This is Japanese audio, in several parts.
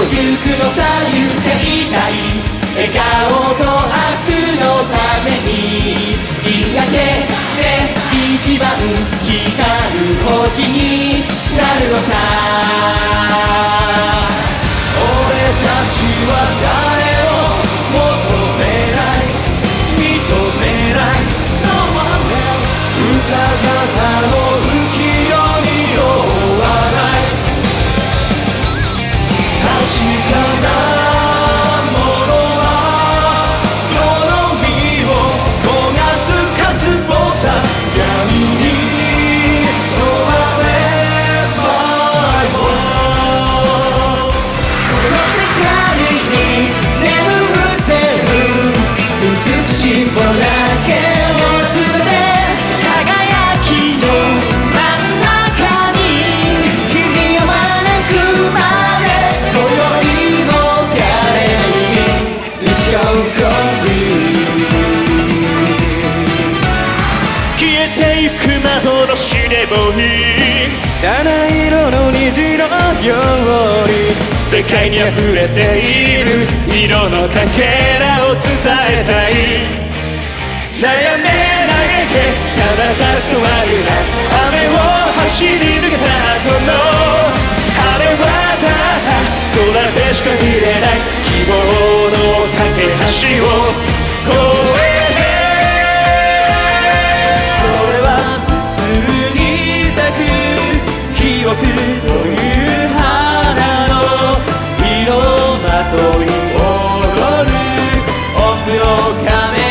ゆくのさ優先たい笑顔と明日のために言い訳で一番光る星になるのさ俺たちは誰を求めない認めない No one else 歌方の浮世に弱ない確かな尻尾だけをつで輝きの真ん中に君を招くまで今宵も誰に一生こ消えてゆく幻でもいい七色の虹のように世界に溢れている色のかけらを伝えたい悩めないでただ立ち止まるな雨を走り抜けた後の晴れはただ空でしか見れない希望の架け橋を越えてそれは無数に咲く記憶という花の色まとい踊るオフの仮面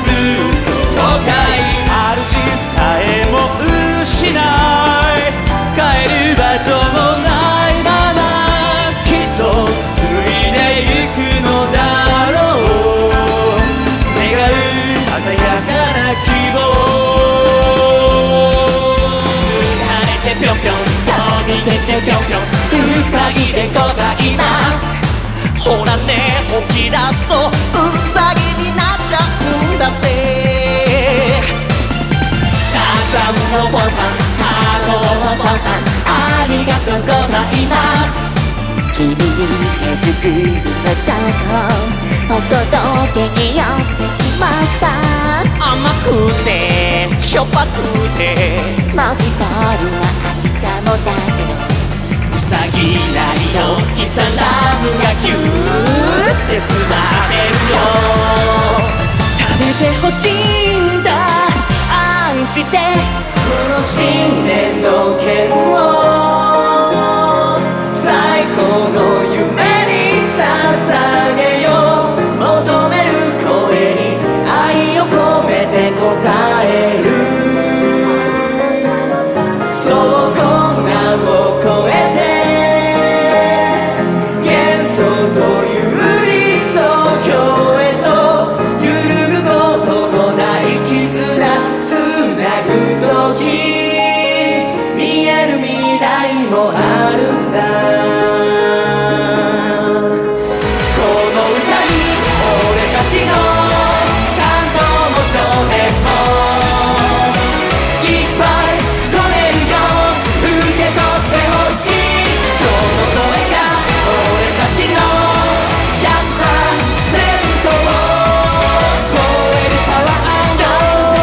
さえも失い帰る場所もないままきっとついでゆくのだろう願う鮮やかな希望跳ねてぴょんぴょん飛び出てぴょんぴょんうさぎでございますほらね本気出すとうさぎになっちゃうんだぜサウンドファンファンハートのファンファンありがとうございます君に手作りのチョコお届けにやってきました甘くてしょっぱくてマジカルな味かもだけどうさぎなりのキサラムがギューってつまれるよ食べてほしいんだ愛してこの新年の剣を最高の夢に捧げよう求める声に愛を込めて答えるそう困難を超えて幻想という理想郷へと揺るぐことのない絆見える未来もあるんだこの歌に俺たちの感動も情熱もいっぱい込めるよ受け取ってほしいその声が俺たちの100%を超えるパワーの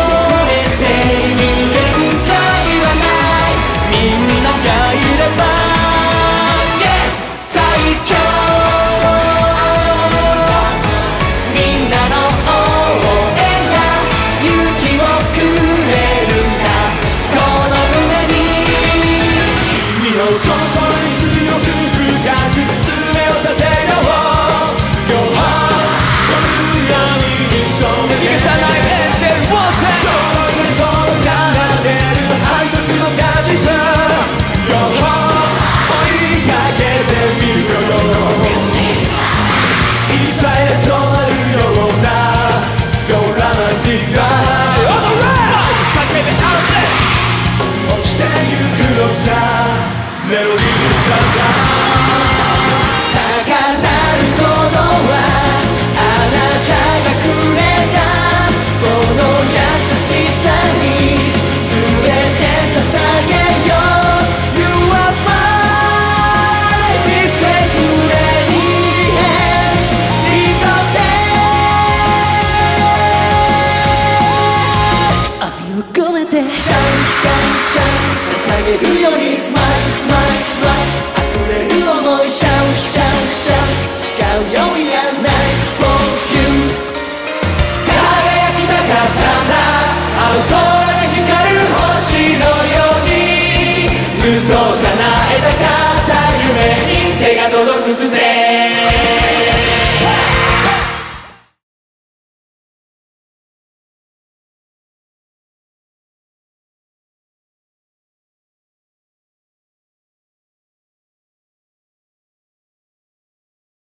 みんながいれば Yes 最強みんなの応援が勇気をくれるんだこの胸に君の心に強く深く爪を立てよう今日はこの闇に染め消さないエンジェルウォーター心に届かれる愛との果実さえ止まるような Go romantic ride On the ride 叫べ合って落ちてゆくのさメロディーさが高鳴る鼓動はあなたがくれたその優しさに全て捧げよう You are my It's great げるようにスマイルスマイルスマイル溢れる想いシャウシャウシャウ誓うよ We are nice for you 輝きたかったんだ青空で光る星のようにずっと叶えたかった夢に手が届くステージ